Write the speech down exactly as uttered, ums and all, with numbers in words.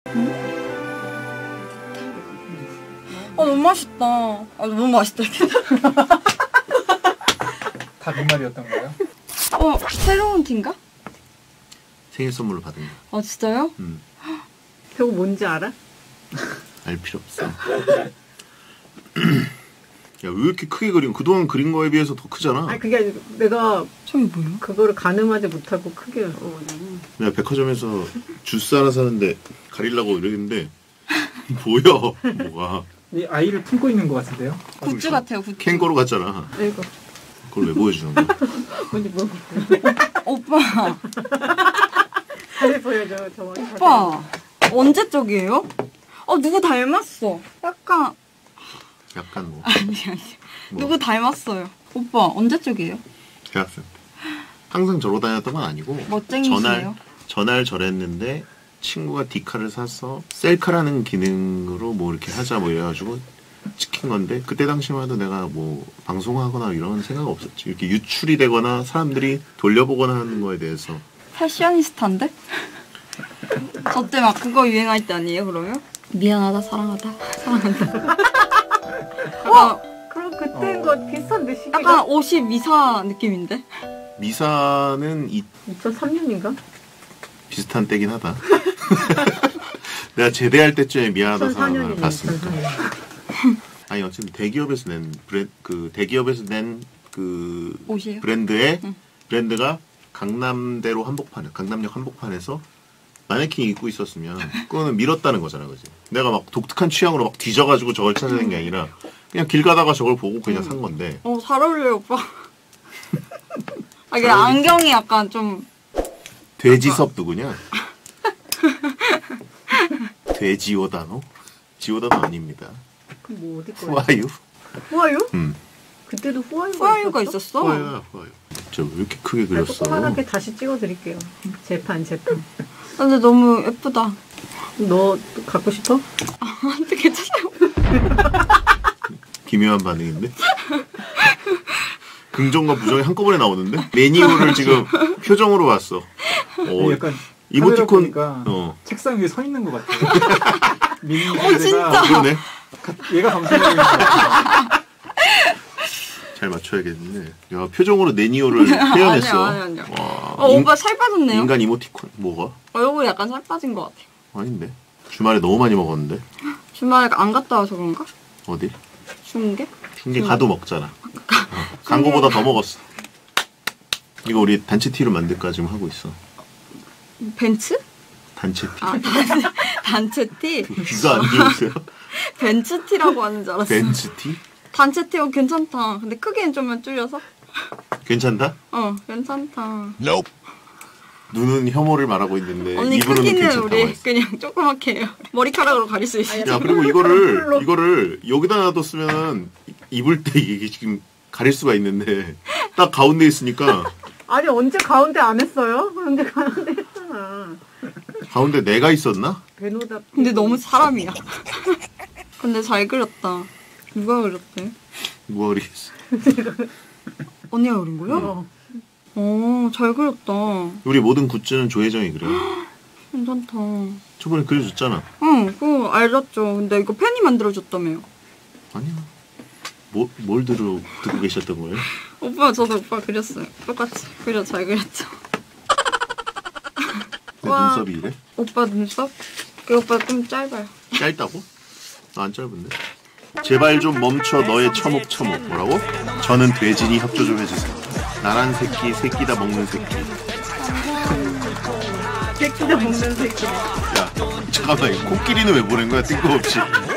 아 너무 맛있다. 아 너무 맛있다. 다 그 말이었던 거예요? 어 새로운 티인가? 생일 선물로 받은 거. 아 진짜요? 음. 저거 뭔지 알아? 알 필요 없어. 야 왜 이렇게 크게 그린? 그동안 그린 거에 비해서 더 크잖아. 아니 그게 아니고 내가 저게 뭐야? 그거를 가늠하지 못하고 크게 어, 내가 백화점에서 주스 하나 사는데 가리려고 이러는데 보여 뭐가. 이 아이를 품고 있는 것 같은데요? 굿즈 같아요. 굿즈. 캥거루 같잖아. 이거 그걸 왜 보여주는 거야? 뭔지 뭐 오빠. 다시 보여줘. 저 오빠 언제 쪽이에요? 어 누구 닮았어. 약간 약간 뭐. 아니 아니. 뭐. 누구 닮았어요. 오빠 언제 쪽이에요? 대학생. 항상 저러고 다녔던 건 아니고. 멋쟁이시네요. 전날 전날 저랬는데 친구가 디카를 사서 셀카라는 기능으로 뭐 이렇게 하자 뭐 이래가지고 찍힌 건데 그때 당시만 해도 내가 뭐 방송하거나 이런 생각 없었지. 이렇게 유출이 되거나 사람들이 돌려보거나 하는 거에 대해서. 패셔니스타인데? 저 때 막 그거 유행할 때 아니에요 그러면? 미안하다 사랑하다 사랑한다. 어? 그럼 그때인 거 비슷한데 시기가? 약간 옷이 미사 느낌인데? 미사는 이 이천삼 년인가? 비슷한 때긴 하다. 내가 제대할 때쯤에 미안하다 이천사 사랑을 년이네. 봤으니까. 아니 어쨌든 대기업에서 낸 브랜 그 대기업에서 낸 그 옷이에요? 브랜드의 응. 브랜드가 강남대로 한복판 강남역 한복판에서 마네킹 입고 있었으면 그거는 밀었다는 거잖아, 그지? 내가 막 독특한 취향으로 막 뒤져가지고 저걸 찾아낸 게 아니라 그냥 길 가다가 저걸 보고 그냥 산 건데. 어 잘 어울려요 오빠. 아 이게 안경이 약간 좀 돼지섭 누구냐? 돼지오다노? 지오다노 아닙니다. 그럼 뭐 어디 거야? 후아유? 후아유? 음. 그때도 후아유가, 후아유가 있었어? 후아유야, 후아유. 저 왜 이렇게 크게 제가 그렸어? 조그만하게 다시 찍어드릴게요. 재판 재판. 근데 너무 예쁘다. 너 갖고 싶어? 어떻게 찾아요? 기묘한 반응인데? 긍정과 부정이 한꺼번에 나오는데? 매니오를 지금 표정으로 봤어. 어, 약간 이모티콘. 어. 책상 위에 서 있는 것 같아요. 어 진짜. 그러네. 얘가 방송하고 있는 것 같아요. 잘 맞춰야겠네. 야, 표정으로 네니오를 표현했어. 아니야, 아니야, 아니야. 와, 어 인, 오빠 살 빠졌네요. 인간 이모티콘 뭐가? 얼굴이 약간 살 빠진 것 같아. 아닌데. 주말에 너무 많이 먹었는데. 주말에 안 갔다 와서 그런가? 어디? 중계? 중계 가도 먹잖아. 어, 광고보다 더 먹었어. 이거 우리 단체 티로 만들까 지금 하고 있어. 벤츠? 단체 티. 아 단체, 단체 티? 귀가 안 들리세요? 벤츠 티라고 하는 줄 알았어. 벤츠 티? 단체 티어 괜찮다. 근데 크기는 좀만 줄여서? 괜찮다? 어 괜찮다. Nope. 눈은 혐오를 말하고 있는데 언니 입으로는 크기는 괜찮다고 우리 했어. 그냥 조그맣게 해요. 머리카락으로 가릴 수 있어. 야 그리고 이거를 이거를 여기다 놔뒀으면 입을 때 이게 지금 가릴 수가 있는데 딱 가운데 있으니까. 아니 언제 가운데 안 했어요? 언제 가운데 했잖아. 가운데 내가 있었나? 배노다. 근데 너무 사람이야. 근데 잘 그렸다. 누가 그렸대? 누가 그리겠어? 언니가 그린 거야? 어. 어, 잘 그렸다. 우리 모든 굿즈는 조혜정이 그려. 괜찮다. 저번에 그려줬잖아. 응, 그거 알렸죠. 근데 이거 팬이 만들어줬다며요. 아니야. 뭐, 뭘 들어, 듣고 계셨던 거예요? 오빠, 저도 오빠 그렸어요. 똑같이. 그려, 잘 그렸죠. 내 와. 눈썹이 이래? 오빠 눈썹? 그 오빠 좀 짧아요. 짧다고? 나 안 짧은데? 제발 좀 멈춰 너의 처묵처묵. 뭐라고? 저는 돼지니 협조 좀 해주세요. 나란 새끼, 새끼다 먹는 새끼. 새끼도 먹는 새끼. 야, 잠깐만, 코끼리는 왜 보낸 거야, 뜬금없이.